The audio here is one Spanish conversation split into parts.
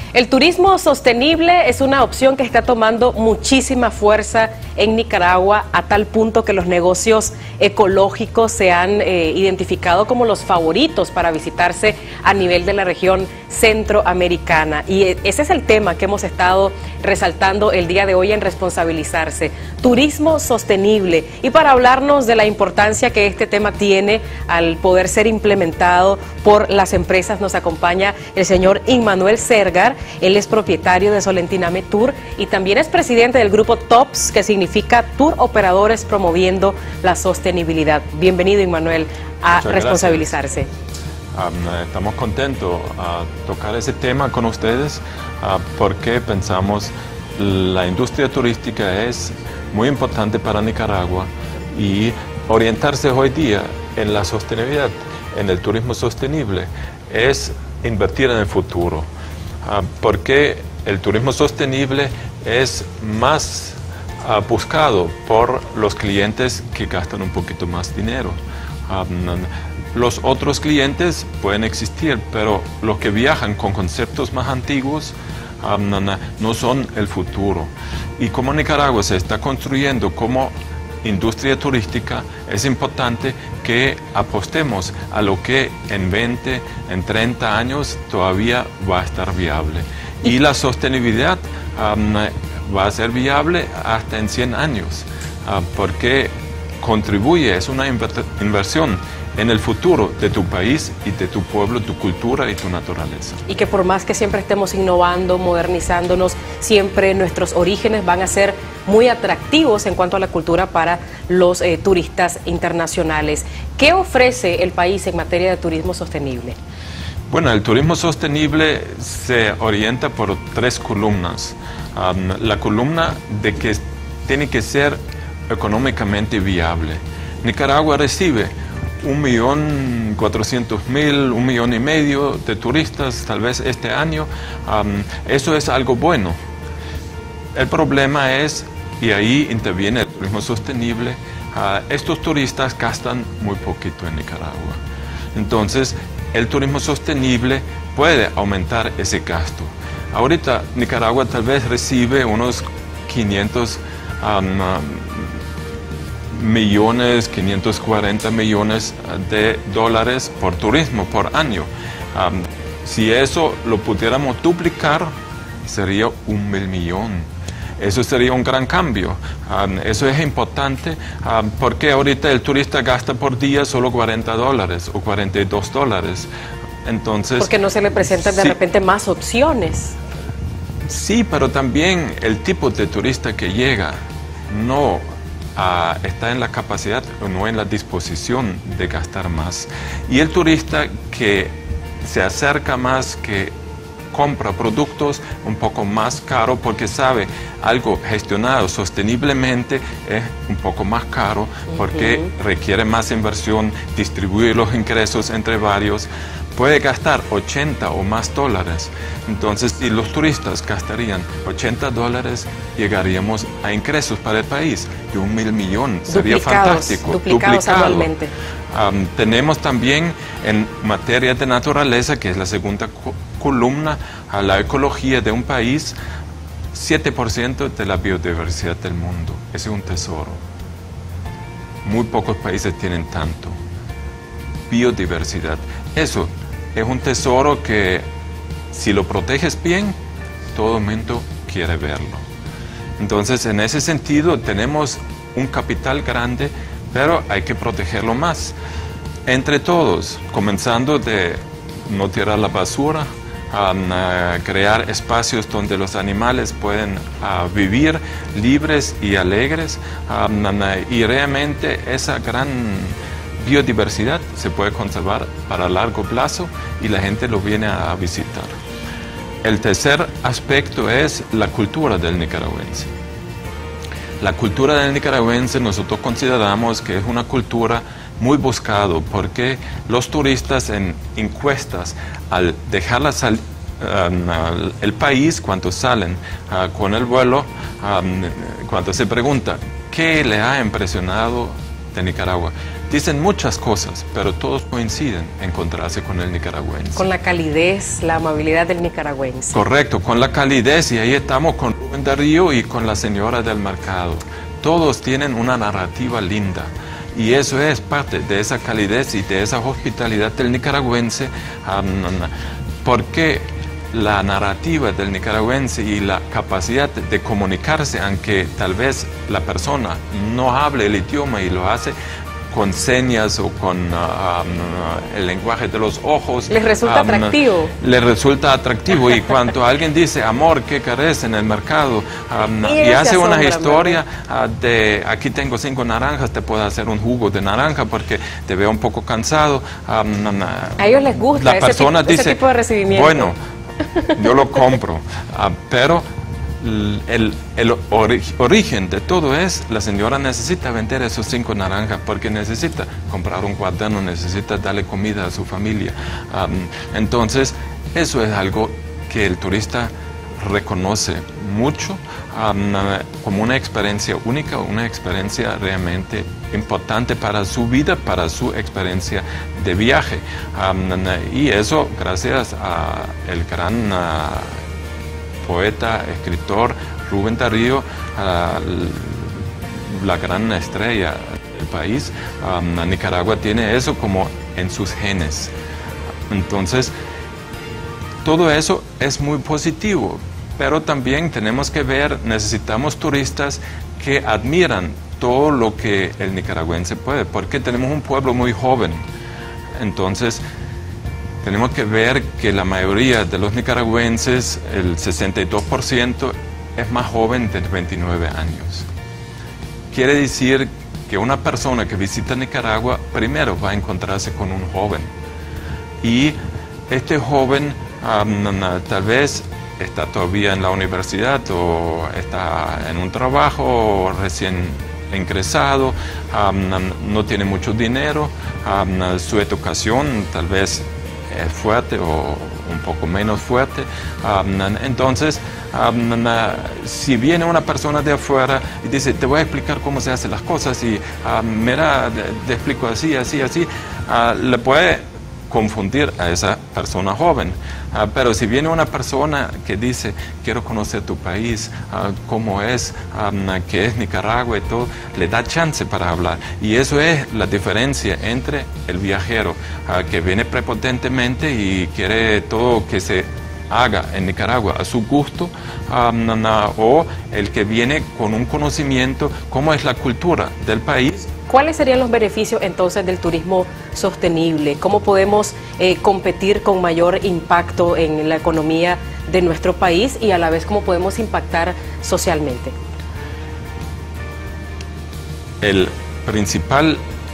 El turismo sostenible es una opción que está tomando muchísima fuerza en Nicaragua, a tal punto que los negocios ecológicos se han identificado como los favoritos para visitarse a nivel de la región centroamericana. Y ese es el tema que hemos estado resaltando el día de hoy en Responsabilizarse, turismo sostenible. Y para hablarnos de la importancia que este tema tiene al poder ser implementado por las empresas, nos acompaña el señor Immanuel Sergar. Él es propietario de Solentiname Tour y también es presidente del grupo TOPS, que significa Tour Operadores Promoviendo la Sostenibilidad. Bienvenido, Immanuel, a Responsabilizarse. Estamos contentos a tocar ese tema con ustedes porque pensamos la industria turística es muy importante para Nicaragua y orientarse hoy día en la sostenibilidad, en el turismo sostenible, es invertir en el futuro. Porque el turismo sostenible es más buscado por los clientes que gastan un poquito más dinero. Los otros clientes pueden existir, pero los que viajan con conceptos más antiguos no son el futuro. Y como Nicaragua se está construyendo como industria turística, es importante que apostemos a lo que en 20, en 30 años todavía va a estar viable. Y la sostenibilidad va a ser viable hasta en 100 años, porque contribuye, es una inversión en el futuro de tu país y de tu pueblo, tu cultura y tu naturaleza. Y que por más que siempre estemos innovando, modernizándonos, siempre nuestros orígenes van a ser muy atractivos en cuanto a la cultura para los turistas internacionales. ¿Qué ofrece el país en materia de turismo sostenible? Bueno, el turismo sostenible se orienta por 3 columnas. La columna de que tiene que ser económicamente viable. Nicaragua recibe 1.400.000, 1,5 millones de turistas, tal vez este año. Eso es algo bueno. El problema es, y ahí interviene el turismo sostenible, estos turistas gastan muy poquito en Nicaragua. Entonces, el turismo sostenible puede aumentar ese gasto. Ahorita Nicaragua tal vez recibe unos 540 millones de dólares por turismo por año. Si eso lo pudiéramos duplicar, sería 1.000 millones. Eso sería un gran cambio. Eso es importante porque ahorita el turista gasta por día solo $40 o $42. Entonces, porque no se le presentan de repente más opciones. Sí, pero también el tipo de turista que llega no está en la capacidad o no en la disposición de gastar más. Y el turista que se acerca más, que compra productos un poco más caros porque sabe algo gestionado sosteniblemente es un poco más caro porque requiere más inversión, distribuir los ingresos entre varios, puede gastar $80 o más. Entonces, si los turistas gastarían $80, llegaríamos a ingresos para el país de 1.000 millones. Sería fantástico. Duplicados anualmente. Tenemos también en materia de naturaleza, que es la segunda columna, a la ecología de un país, 7% de la biodiversidad del mundo. Ese es un tesoro. Muy pocos países tienen tanto. Biodiversidad. Eso es un tesoro que si lo proteges bien, todo el mundo quiere verlo. Entonces, en ese sentido, tenemos un capital grande, pero hay que protegerlo más. Entre todos, comenzando de no tirar la basura, crear espacios donde los animales pueden vivir libres y alegres, y realmente esa gran biodiversidad se puede conservar para largo plazo y la gente lo viene a visitar. El tercer aspecto es la cultura del nicaragüense. La cultura del nicaragüense nosotros consideramos que es una cultura muy buscada porque los turistas en encuestas, al dejar el país, cuando salen con el vuelo, cuando se pregunta ¿qué le ha impresionado de Nicaragua? dicen muchas cosas, pero todos coinciden en encontrarse con el nicaragüense. Con la calidez, la amabilidad del nicaragüense. Correcto, con la calidez, y ahí estamos con Rubén Darío y con la señora del mercado. Todos tienen una narrativa linda. Y eso es parte de esa calidez y de esa hospitalidad del nicaragüense, porque la narrativa del nicaragüense y la capacidad de comunicarse, aunque tal vez la persona no hable el idioma y lo hace con señas o con el lenguaje de los ojos. ¿Les resulta atractivo? Les resulta atractivo. Y cuando alguien dice, amor, ¿qué querés en el mercado? Y hace una historia de, aquí tengo 5 naranjas, te puedo hacer un jugo de naranja porque te veo un poco cansado. A ellos les gusta la persona dice, ese tipo de recibimiento. Bueno, yo lo compro, pero el origen de todo es, la señora necesita vender esos 5 naranjas porque necesita comprar un cuaderno, necesita darle comida a su familia. Entonces, eso es algo que el turista reconoce mucho como una experiencia única, una experiencia realmente importante para su vida, para su experiencia de viaje. Y eso gracias al gran poeta, escritor Rubén Darío, la gran estrella del país. Nicaragua tiene eso como en sus genes. Entonces, todo eso es muy positivo, pero también tenemos que ver, necesitamos turistas que admiran todo lo que el nicaragüense puede, porque tenemos un pueblo muy joven. Entonces, tenemos que ver que la mayoría de los nicaragüenses, el 62%, es más joven de 29 años. Quiere decir que una persona que visita Nicaragua primero va a encontrarse con un joven. Y este joven tal vez está todavía en la universidad o está en un trabajo recién ingresado, no tiene mucho dinero, su educación tal vez es fuerte o un poco menos fuerte. Entonces, si viene una persona de afuera y dice, te voy a explicar cómo se hacen las cosas y mira, te explico así, así, así, le puede confundir a esa persona joven. Pero si viene una persona que dice, quiero conocer tu país, cómo es, qué es Nicaragua y todo, le da chance para hablar. Y eso es la diferencia entre el viajero que viene prepotentemente y quiere todo que se haga en Nicaragua a su gusto, o el que viene con un conocimiento, cómo es la cultura del país. ¿Cuáles serían los beneficios entonces del turismo sostenible? ¿Cómo podemos competir con mayor impacto en la economía de nuestro país y a la vez cómo podemos impactar socialmente? El principal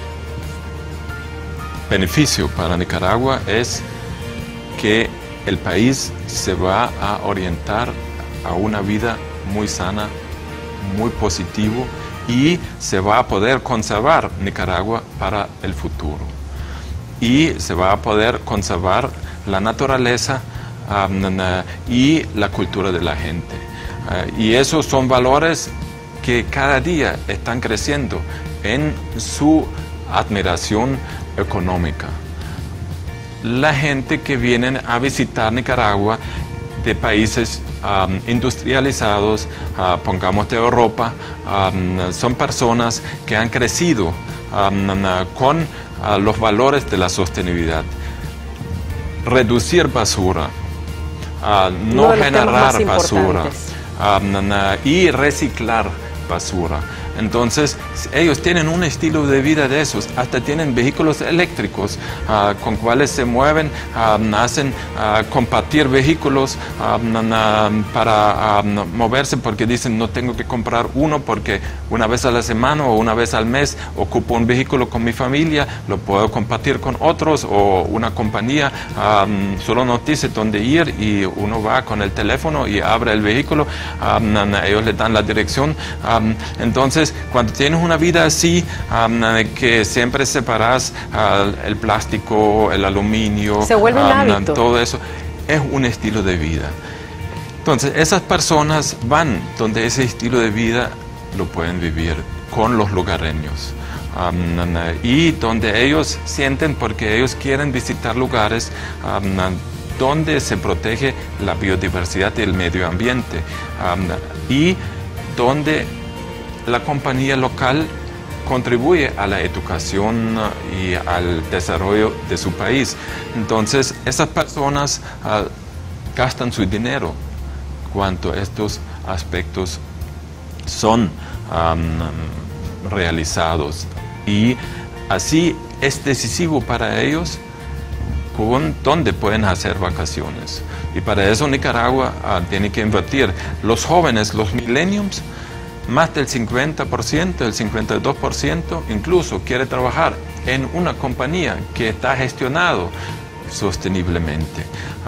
beneficio para Nicaragua es que el país se va a orientar a una vida muy sana, muy positivo, y se va a poder conservar Nicaragua para el futuro. Y se va a poder conservar la naturaleza y la cultura de la gente. Y esos son valores que cada día están creciendo en su admiración económica. La gente que viene a visitar Nicaragua de países industrializados, pongamos de Europa, son personas que han crecido con los valores de la sostenibilidad. Reducir basura, no generar basura y reciclar basura. Entonces, ellos tienen un estilo de vida de esos, hasta tienen vehículos eléctricos con cuales se mueven, hacen compartir vehículos para moverse, porque dicen, no tengo que comprar uno porque una vez a la semana o una vez al mes ocupo un vehículo con mi familia, lo puedo compartir con otros, o una compañía solo nos dice dónde ir y uno va con el teléfono y abre el vehículo, ellos le dan la dirección. Entonces, cuando tienes una vida así, que siempre separas el plástico, el aluminio, se vuelve un hábito. Todo eso, es un estilo de vida. Entonces, esas personas van donde ese estilo de vida lo pueden vivir con los lugareños. y donde ellos sienten, porque ellos quieren visitar lugares donde se protege la biodiversidad y el medio ambiente y donde la compañía local contribuye a la educación y al desarrollo de su país. Entonces, esas personas gastan su dinero cuando estos aspectos son realizados, y así es decisivo para ellos donde pueden hacer vacaciones. Y para eso Nicaragua tiene que invertir. Los jóvenes, los millennials, más del 50%, el 52% incluso quiere trabajar en una compañía que está gestionado sosteniblemente.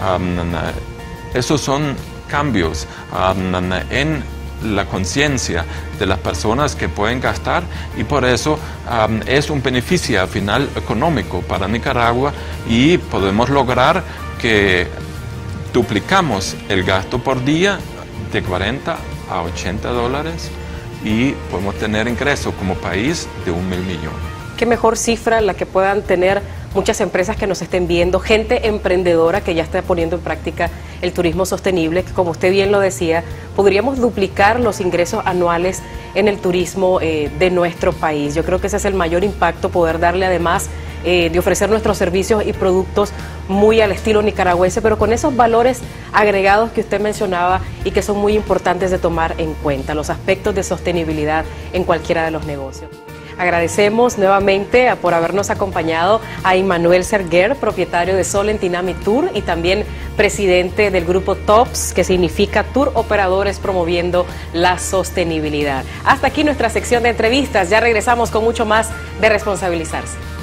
Esos son cambios en la conciencia de las personas que pueden gastar, y por eso es un beneficio al final económico para Nicaragua, y podemos lograr que duplicamos el gasto por día de 40 a 80 dólares y podemos tener ingresos como país de 1.000 millones. Qué mejor cifra la que puedan tener muchas empresas que nos estén viendo, gente emprendedora que ya está poniendo en práctica el turismo sostenible, que como usted bien lo decía, podríamos duplicar los ingresos anuales en el turismo de nuestro país. Yo creo que ese es el mayor impacto, poder darle además de ofrecer nuestros servicios y productos muy al estilo nicaragüense, pero con esos valores agregados que usted mencionaba y que son muy importantes de tomar en cuenta, los aspectos de sostenibilidad en cualquiera de los negocios. Agradecemos nuevamente por habernos acompañado a Immanuel Serguer, propietario de Solentinami Tour y también presidente del grupo TOPS, que significa Tour Operadores Promoviendo la Sostenibilidad. Hasta aquí nuestra sección de entrevistas. Ya regresamos con mucho más de Responsabilizarse.